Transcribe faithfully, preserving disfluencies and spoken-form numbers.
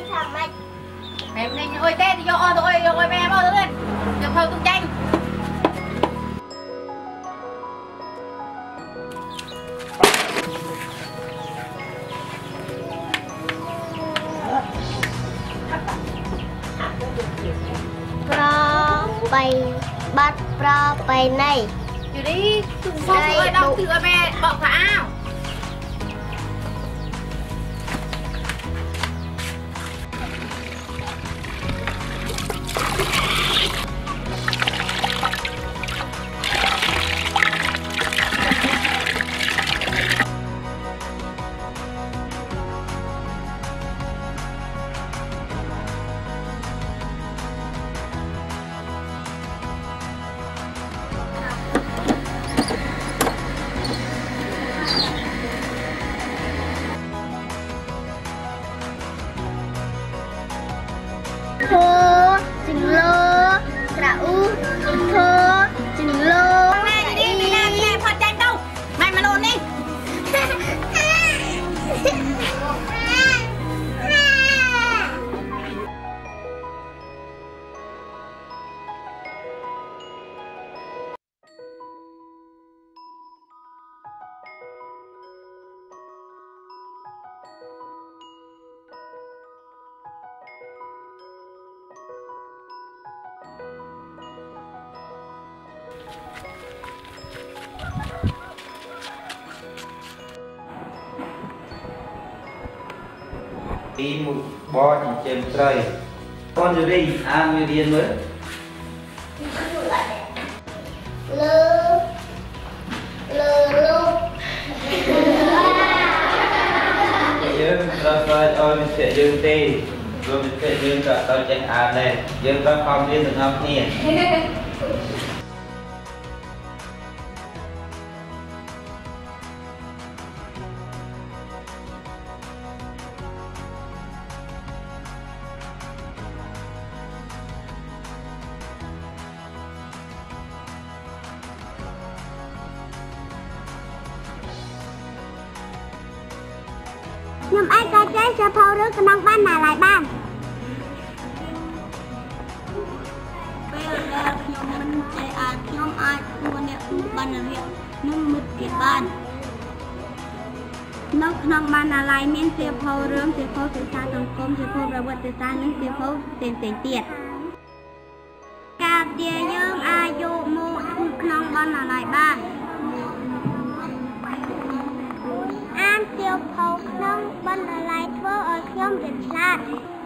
em nên ơi tên thì vô thôi rồi mẹ bao giờ lên được thôi tung tranh pro bay bắt pro bay này Yuri xong rồi đọc từ mẹ bỏ cả ao thơ chừng lơ trau thơ chừng lơ mẹ đi đi nè nè phật tranh đâu mày mà nôn đi đi một bò chỉ chém trời con Yuri à người điên mới lơ lơ lô dương rồi rồi ôi mình sẽ dương tì rồi mình sẽ dương cả tao chạy à này dương tao không điên được không nè nhưng ai có trái cho phô rước cái nông ban nào lại ban bây giờ nhóm mình chạy à nhóm ai mua nè ban là việc nhưng mực kiệt ban nông nông ban là lại miễn tiêu phô rước tiêu phô từ xa tổng công tiêu phô ra vật từ xa những tiêu phô tiền tiền tiền cà tia dương ai dụ mô nông ban là lại ban an tiêu phô nông ban là lại thơ ở nhóm việt lạc